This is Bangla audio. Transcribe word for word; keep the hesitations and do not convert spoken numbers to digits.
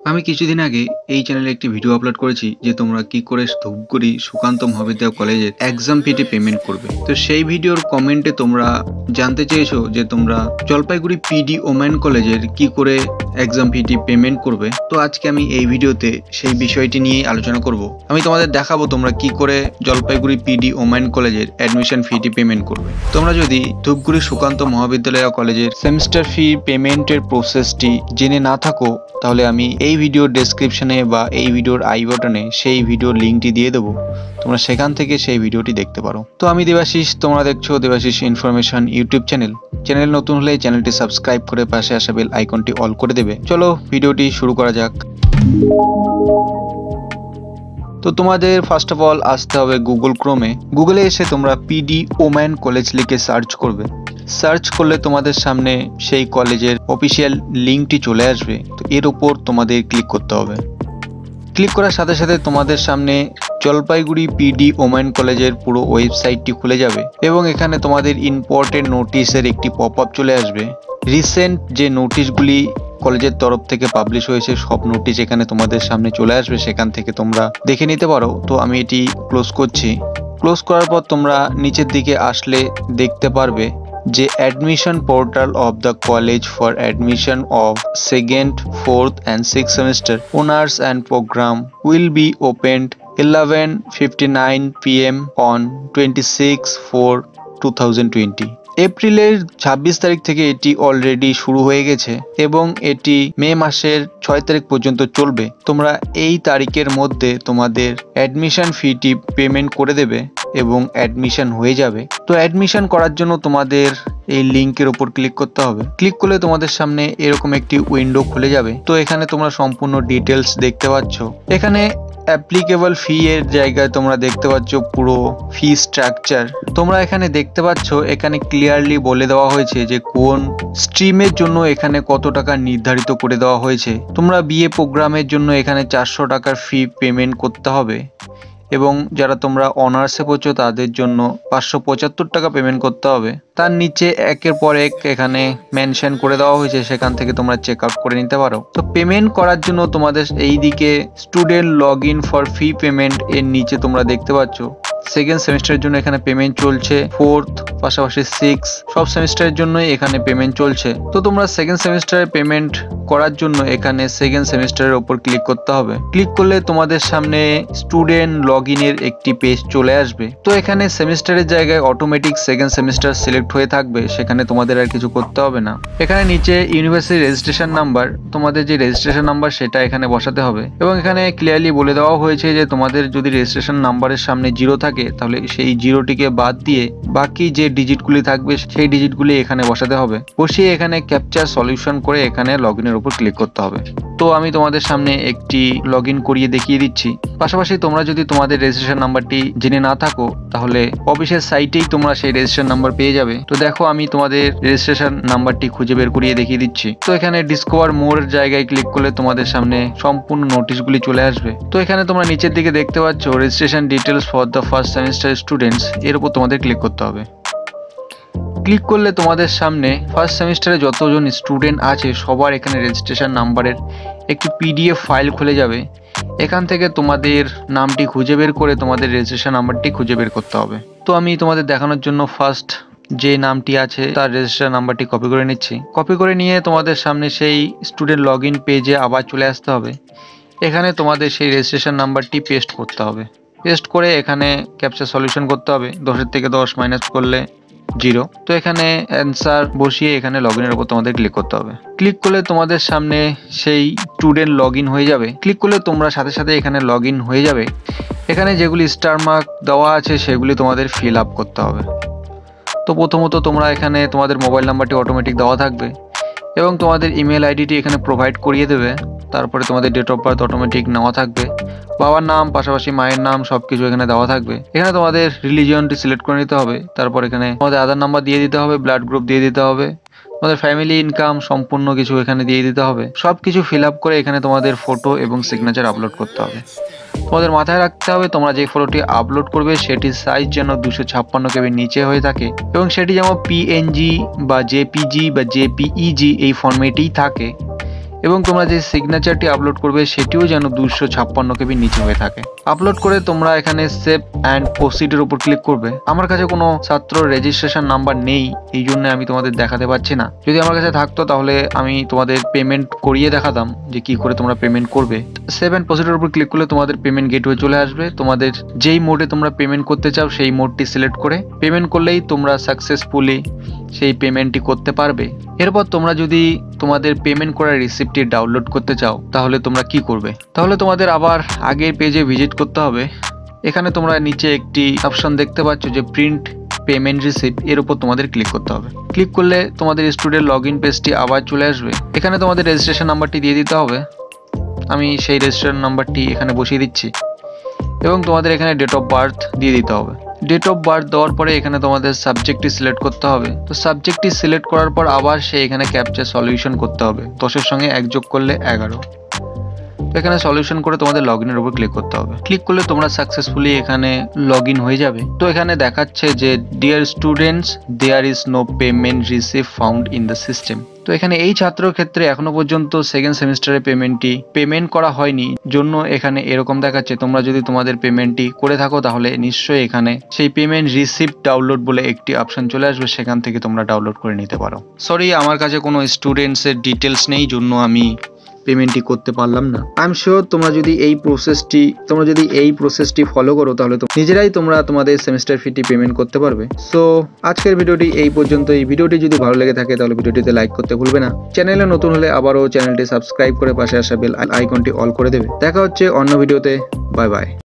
আমি কিছুদিন আগে এই চ্যানেলে একটি ভিডিও আপলোড করেছি যে তোমরা কি করে ধূপগুড়ি সুকান্ত মহাবিদ্যালয় কলেজের এক্সাম ফিটি পেমেন্ট করবে। তো সেই ভিডিওর কমেন্টে তোমরা জানতে চেয়েছো যে তোমরা জলপাইগুড়ি পিডি ওমেন কলেজের কি করে এক্সাম ফিটি পেমেন্ট করবে। তো আজকে আমি এই ভিডিওতে সেই বিষয়টি নিয়ে আলোচনা করব। আমি তোমাদের দেখাবো তোমরা কি করে জলপাইগুড়ি পিডি ওমেন কলেজের অ্যাডমিশন ফিটি পেমেন্ট করবে। তোমরা যদি ধূপগুড়ি সুকান্ত মহাবিদ্যালয় কলেজের সেমিস্টার ফি পেমেন্টের প্রসেসটি জেনে না থাকো তাহলে আমি এই ভিডিওর ডেসক্রিপশনে বা এই ভিডিওর আই বাটনে সেই ভিডিওর লিঙ্কটি দিয়ে দেবো, তোমরা সেখান থেকে সেই ভিডিওটি দেখতে পারো। তো আমি দেবাশিস, তোমরা দেখছো Debashis information YouTube channel. Channel নতুন হলে চ্যানেলটি সাবস্ক্রাইব করে পাশে আসা বেল আইকনটি অল করে দেবে। চলো ভিডিওটি শুরু করা যাক। তো তোমাদের ফার্স্ট অফ অল আসতে হবে গুগল ক্রোমে। গুগলে এসে তোমরা পিডি ওমেন কলেজ লিখে সার্চ করবে। সার্চ করলে তোমাদের সামনে সেই কলেজের অফিসিয়াল লিঙ্কটি চলে আসবে। তো এর উপর তোমাদের ক্লিক করতে হবে। ক্লিক করার সাথে সাথে তোমাদের সামনে জলপাইগুড়ি পিডি ওমেন কলেজের পুরো ওয়েবসাইটটি খুলে যাবে এবং এখানে তোমাদের ইম্পর্টেন্ট নোটিশের একটি পপ আপ চলে আসবে। রিসেন্ট যে নোটিশগুলি কলেজের তরফ থেকে পাবলিশ হয়েছে সব নোটিশ এখানে তোমাদের সামনে চলে আসবে, সেখান থেকে তোমরা দেখে নিতে পারো। তো আমি এটি ক্লোজ করছি। ক্লোজ করার পর তোমরা নিচের দিকে আসলে দেখতে পারবে যে admission portal of the college for admission of second fourth and six semester honours and programme will be opened eleven fifty nine P M on twenty six four two thousand twenty. এপ্রিলের ছাব্বিশ তারিখ থেকে এটি অলরেডি শুরু হয়ে গেছে এবং এটি মে মাসের ছয় তারিখ পর্যন্ত চলবে। তোমরা এই তারিখের মধ্যে তোমাদের অ্যাডমিশন ফিটি পেমেন্ট করে দেবে এবং অ্যাডমিশন হয়ে যাবে। তো অ্যাডমিশন করার জন্য তোমাদের এই লিঙ্কের উপর ক্লিক করতে হবে। ক্লিক করলে তোমাদের সামনে এরকম একটি উইন্ডো খুলে যাবে। তো এখানে তোমরা সম্পূর্ণ ডিটেলস দেখতে পাচ্ছ। এখানে অ্যাপ্লিকেবল ফি এর জায়গায় তোমরা দেখতে পাচ্ছ পুরো ফি স্ট্রাকচার। তোমরা এখানে দেখতে পাচ্ছ এখানে ক্লিয়ারলি বলে দেওয়া হয়েছে যে কোন স্ট্রিমের জন্য এখানে কত টাকা নির্ধারিত করে দেওয়া হয়েছে। তোমরা বিএ প্রোগ্রামের জন্য এখানে চারশো টাকার ফি পেমেন্ট করতে হবে এবং যারা তোমরা অনার্সে পড়ছো তাদের জন্য পাঁচশো পঁচাত্তর টাকা পেমেন্ট করতে হবে। তার নিচে একের পর এক এখানে মেনশন করে দেওয়া হয়েছে, সেখান থেকে তোমরা চেক আউট করে নিতে পারো। তো পেমেন্ট করার জন্য তোমাদের এই দিকে student log in for fee payment এর নিচে তোমরা দেখতে পাচ্ছ সেকেন্ড সেমিস্টারের জন্য এখানে পেমেন্ট চলছে, ফোর্থ পাশাপাশি সিক্স সব সেমিস্টারের জন্যই এখানে পেমেন্ট চলছে। তো তোমরা সেকেন্ড সেমিস্টারে পেমেন্ট করার জন্য এখানে সেকেন্ড সেমিস্টারের উপর ক্লিক করতে হবে। ক্লিক করলে তোমাদের সামনে স্টুডেন্ট লগ ইনের একটি পেজ চলে আসবে। তো এখানে সেমিস্টারের জায়গায় অটোমেটিক সেকেন্ড সেমিস্টার সিলেক্ট হয়ে থাকবে, সেখানে তোমাদের আর কিছু করতে হবে না। এখানে নিচে ইউনিভার্সিটি রেজিস্ট্রেশন নাম্বার, তোমাদের যে রেজিস্ট্রেশন নাম্বার সেটা এখানে বসাতে হবে এবং এখানে ক্লিয়ারলি বলে দেওয়া হয়েছে যে তোমাদের যদি রেজিস্ট্রেশন নাম্বারের সামনে জিরো থাকে তাহলে সেই জিরোটিকে বাদ দিয়ে বাকি যে ডিজিটগুলি থাকবে সেই ডিজিটগুলি এখানে বসাতে হবে। বসিয়ে এখানে ক্যাপচার সলিউশন করে এখানে লগ ইনের উপর ক্লিক করতে হবে। তো আমি তোমাদের সামনে একটি লগ ইন করিয়ে দেখিয়ে দিচ্ছি। পাশাপাশি তোমরা যদি তোমাদের রেজিস্ট্রেশন নাম্বারটি জেনে না থাকো তাহলে অফিসের সাইটেই তোমরা সেই রেজিস্ট্রেশন নাম্বার পেয়ে যাবে। তো দেখো আমি তোমাদের রেজিস্ট্রেশন নাম্বারটি খুঁজে বের করিয়ে দেখিয়ে দিচ্ছি। তো এখানে ডিসকভার মোর জায়গায় ক্লিক করলে তোমাদের সামনে সম্পূর্ণ নোটিশগুলি চলে আসবে। তো এখানে তোমরা নিচের দিকে দেখতে পাচ্ছ registration details for the first semester students, এর উপর তোমাদের ক্লিক করতে হবে। ক্লিক করলে তোমাদের সামনে ফার্স্ট সেমিস্টারে যতজন স্টুডেন্ট আছে সবার এখানে রেজিস্ট্রেশন নাম্বারের একটি পিডিএফ ফাইল খুলে যাবে। এখান থেকে তোমাদের নামটি খুঁজে বের করে তোমাদের রেজিস্ট্রেশন নাম্বারটি খুঁজে বের করতে হবে। তো আমি তোমাদের দেখানোর জন্য ফার্স্ট যে নামটি আছে তার রেজিস্ট্রেশন নাম্বারটি কপি করে নিচ্ছি। কপি করে নিয়ে তোমাদের সামনে সেই স্টুডেন্ট লগ ইন পেজে আবার চলে আসতে হবে। এখানে তোমাদের সেই রেজিস্ট্রেশন নাম্বারটি পেস্ট করতে হবে। পেস্ট করে এখানে ক্যাপচার সলিউশন করতে হবে। দশের থেকে দশ মাইনাস করলে জিরো। তো এখানে অ্যান্সার বসিয়ে এখানে লগ ইনের উপর তোমাদের ক্লিক করতে হবে। ক্লিক করলে তোমাদের সামনে সেই স্টুডেন্ট লগ ইন হয়ে যাবে। ক্লিক করলে তোমরা সাথে সাথে এখানে লগ ইন হয়ে যাবে। এখানে যেগুলি স্টার মার্ক দেওয়া আছে সেগুলি তোমাদের ফিল আপ করতে হবে। তো প্রথমত তোমরা এখানে তোমাদের মোবাইল নাম্বারটি অটোমেটিক দেওয়া থাকবে এবং তোমাদের ইমেল আইডিটি এখানে প্রোভাইড করিয়ে দেবে। তারপরে তোমাদের ডেট অফ বার্থ অটোমেটিক নেওয়া থাকবে, বাবার নাম পাশাপাশি মায়ের নাম সবকিছু এখানে দেওয়া থাকবে। এখানে তোমাদের রিলিজিয়নটি সিলেক্ট করে নিতে হবে। তারপর এখানে তোমাদের আধার নাম্বার দিয়ে দিতে হবে, ব্লাড গ্রুপ দিয়ে দিতে হবে, তোমাদের ফ্যামিলি ইনকাম সম্পূর্ণ কিছু এখানে দিয়ে দিতে হবে। সব কিছু ফিল আপ করে এখানে তোমাদের ফটো এবং সিগনেচার আপলোড করতে হবে। তোমাদের মাথায় রাখতে হবে তোমরা যে ফটোটি আপলোড করবে সেটির সাইজ যেন দুশো ছাপ্পান্ন কেবির নিচে হয়ে থাকে এবং সেটি যেমন পিএনজি বা জেপিজি বা জেপিইজি এই ফরম্যাটেই থাকে এবং তোমরা যে সিগনেচারটি আপলোড করবে সেটিও যেন দুশো ছাপ্পান্ন কেবির নিচে হয়ে থাকে। আপলোড করে তোমরা এখানে সেভ অ্যান্ড প্রসিডের উপর ক্লিক করবে। আমার কাছে কোনো ছাত্র রেজিস্ট্রেশন নাম্বার নেই, এই জন্য আমি তোমাদের দেখাতে পারছি না। যদি আমার কাছে থাকতো তাহলে আমি তোমাদের পেমেন্ট করিয়ে দেখাতাম যে কি করে তোমরা পেমেন্ট করবে। সেভ অ্যান্ড প্রসিডের উপর ক্লিক করলে তোমাদের পেমেন্ট গেটওয়ে চলে আসবে। তোমাদের যেই মোডে তোমরা পেমেন্ট করতে চাও সেই মোডটি সিলেক্ট করে পেমেন্ট করলেই তোমরা সাকসেসফুলি সেই পেমেন্টটি করতে পারবে। এরপর তোমরা যদি তোমাদের পেমেন্ট করার রিসিপ্টটি ডাউনলোড করতে চাও তাহলে তোমরা কি করবে? তাহলে তোমাদের আবার আগের পেজে ভিজিট করতে হবে। এখানে তোমরা নিচে একটি অপশন দেখতে পাচ্ছ যে প্রিন্ট পেমেন্ট রিসিপ্ট, এর উপর তোমাদের ক্লিক করতে হবে। ক্লিক করলে তোমাদের স্টুডেন্ট লগ ইন পেজটি আবার চলে আসবে। এখানে তোমাদের রেজিস্ট্রেশন নাম্বারটি দিয়ে দিতে হবে। আমি সেই রেজিস্ট্রেশন নাম্বারটি এখানে বসিয়ে দিচ্ছি এবং তোমাদের এখানে ডেট অফ বার্থ দিয়ে দিতে হবে। ডেট অফ বার্থ দেওয়ার পরে এখানে তোমাদের সাবজেক্টটি সিলেক্ট করতে হবে। তো সাবজেক্টটি সিলেক্ট করার পর আবার সে এখানে ক্যাপচা সলিউশন করতে হবে। দশের সঙ্গে এক যোগ করলে এগারো। তো এখানে সলিউশন করে তোমাদের লগ ইনের উপর ক্লিক করতে হবে। ক্লিক করলে তোমরা সাকসেসফুলি এখানে লগ ইন হয়ে যাবে। তো এখানে দেখাচ্ছে যে dear students, there is no payment receive found in the system. তো এখানে এই ছাত্রের ক্ষেত্রে এখনো পর্যন্ত সেকেন্ড সেমিস্টারের পেমেন্টটি পেমেন্ট করা হয়নি জন্য এখানে এরকম দেখাচ্ছে। তোমরা যদি তোমাদের পেমেন্টটি করে থাকো তাহলে নিশ্চয়ই এখানে সেই পেমেন্ট রিসিপ্ট ডাউনলোড বলে একটি অপশন চলে আসবে, সেখান থেকে তোমরা ডাউনলোড করে নিতে পারো। সরি, আমার কাছে কোনো স্টুডেন্টসের ডিটেলস নেই জন্য আমি পেমেন্টটি করতে পারলাম না। আই এম শিওর তোমরা যদি এই প্রসেসটি তোমরা যদি এই প্রসেসটি ফলো করো তাহলে তো নিজেরাই তোমরা তোমাদের সেমিস্টার ফিটি পেমেন্ট করতে পারবে। সো আজকের ভিডিওটি এই পর্যন্ত। এই ভিডিওটি যদি ভালো লেগে থাকে তাহলে ভিডিওটিতে লাইক করতে ভুলবে না। চ্যানেলে নতুন হলে আবারও চ্যানেলটি সাবস্ক্রাইব করে পাশে আসা বেল আইকনটি অল করে দেবে। দেখা হচ্ছে অন্য ভিডিওতে। Bye by.